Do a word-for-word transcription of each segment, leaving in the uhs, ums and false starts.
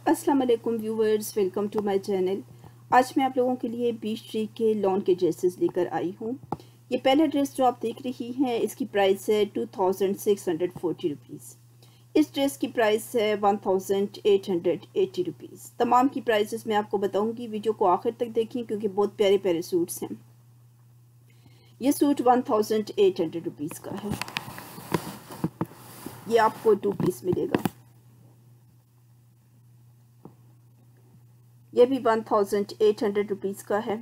अस्सलाम वालेकुम viewers, welcome to my channel. आज मैं आप लोगों के लिए बीच ट्री के लॉन के ड्रेसेस लेकर आई हूँ। ये पहला ड्रेस जो आप देख रही हैं इसकी प्राइस है two thousand six hundred forty rupees. इस ड्रेस की प्राइस है one thousand eight hundred eighty rupees. तमाम की प्राइसेस मैं आपको बताऊंगी, वीडियो को आखिर तक देखें क्योंकि बहुत प्यारे प्यारे सूट्स हैं। ये suit one thousand eight hundred rupees का है। ये आपको टू पीस मिलेगा। ये भी one thousand eight hundred rupees का है।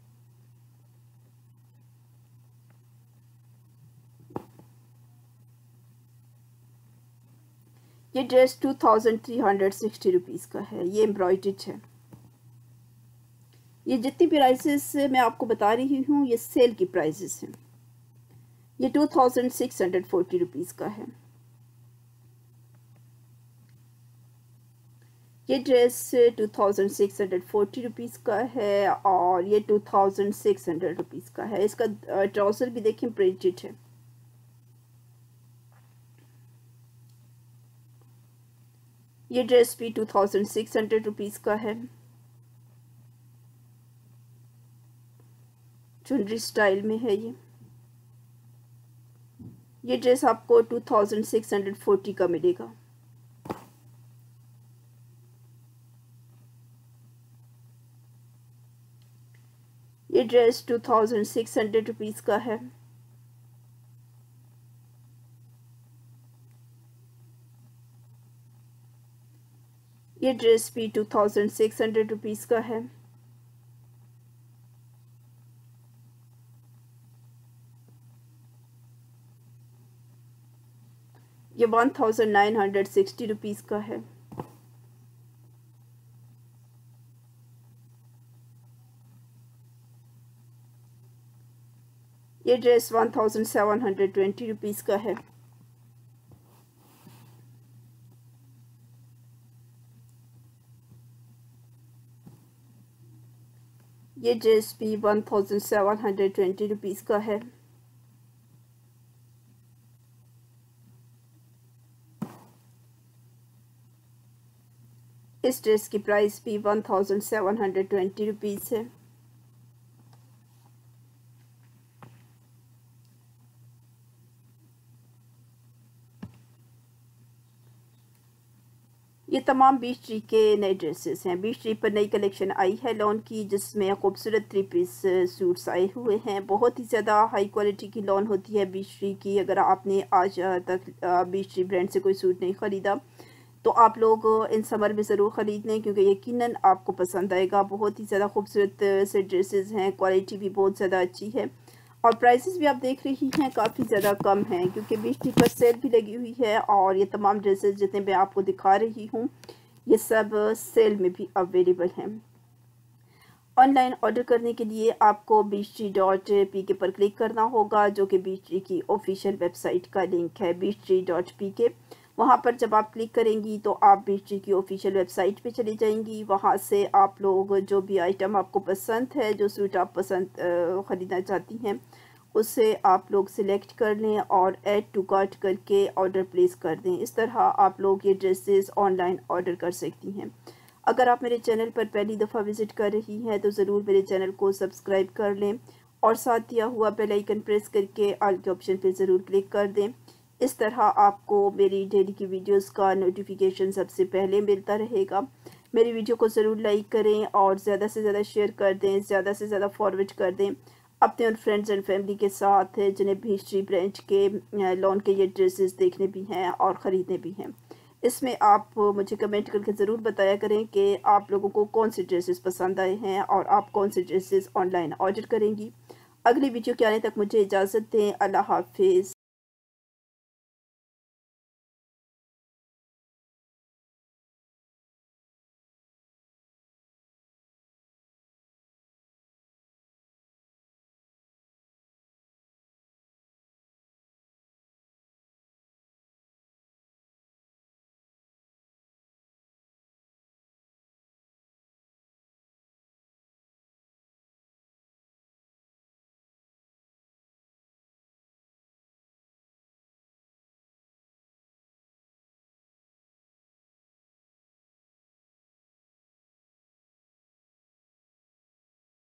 ये dress two thousand three hundred sixty rupees का है। ये एम्ब्रॉयडर्ड है। ये जितनी प्राइसेस मैं आपको बता रही हूँ ये सेल की प्राइसेस हैं। ये two thousand six hundred forty rupees का है। ये dress two thousand six hundred forty rupees का है और ये two thousand six hundred rupees का है। इसका ट्राउज़र भी देखें, प्रिंटेड है। ये ड्रेस भी two thousand six hundred rupees का है। चुनरी स्टाइल में है ये। ये ड्रेस आपको two thousand six hundred forty का मिलेगा। ये dress two thousand six hundred rupees का है। ये ड्रेस भी two thousand six hundred rupees का है। ये one thousand nine hundred sixty rupees का है। ये dress one thousand seven hundred twenty rupees का है। ये ड्रेस भी one thousand seven hundred twenty rupees का है। इस ड्रेस की प्राइस भी one thousand seven hundred twenty rupees है। ये तमाम बीच ट्री के नए ड्रेसेस हैं। बीच ट्री पर नई कलेक्शन आई है लॉन की, जिसमें खूबसूरत थ्री पीस सूट्स आए हुए हैं। बहुत ही ज़्यादा हाई क्वालिटी की लॉन होती है बीच ट्री की। अगर आपने आज तक बीच ट्री ब्रांड से कोई सूट नहीं ख़रीदा तो आप लोग इन समर में ज़रूर ख़रीद लें, क्योंकि यकीनन आपको पसंद आएगा। बहुत ही ज़्यादा खूबसूरत से ड्रेसेस हैं, क्वालिटी भी बहुत ज़्यादा अच्छी है और प्राइसेस भी आप देख रही हैं काफ़ी ज़्यादा कम हैं, क्योंकि बीच ट्री पर सेल भी लगी हुई है। और ये तमाम ड्रेसेस जितने मैं आपको दिखा रही हूँ ये सब सेल में भी अवेलेबल हैं। ऑनलाइन ऑर्डर करने के लिए आपको बीच ट्री डॉट पी के पर क्लिक करना होगा, जो कि बीच ट्री की ऑफिशियल वेबसाइट का लिंक है, बीच ट्री डॉट पी के। वहाँ पर जब आप क्लिक करेंगी तो आप बीच ट्री की ऑफिशियल वेबसाइट पे चली जाएंगी। वहाँ से आप लोग जो भी आइटम आपको पसंद है, जो सूट आप पसंद ख़रीदना चाहती हैं, उसे आप लोग सिलेक्ट कर लें और ऐड टू कार्ट करके ऑर्डर प्लेस कर दें। इस तरह आप लोग ये ड्रेसेस ऑनलाइन ऑर्डर कर सकती हैं। अगर आप मेरे चैनल पर पहली दफ़ा विज़िट कर रही हैं तो ज़रूर मेरे चैनल को सब्सक्राइब कर लें और साथ दिया हुआ बेल आइकन प्रेस करके ऑल के ऑप्शन पर ज़रूर क्लिक कर दें। इस तरह आपको मेरी डेली की वीडियोस का नोटिफिकेशन सबसे पहले मिलता रहेगा। मेरी वीडियो को ज़रूर लाइक करें और ज़्यादा से ज़्यादा शेयर कर दें, ज़्यादा से ज़्यादा फॉरवर्ड कर दें अपने उन फ्रेंड्स एंड फैमिली के साथ जिन्हें बीच ट्री ब्रांड के लॉन के ये ड्रेसेस देखने भी हैं और ख़रीदने भी हैं। इसमें आप मुझे कमेंट करके ज़रूर बताया करें कि आप लोगों को कौन से ड्रेसेस पसंद आए हैं और आप कौन से ड्रेसेस ऑनलाइन ऑर्डर करेंगी। अगली वीडियो के आने तक मुझे इजाज़त दें। अल्लाह हाफिज़।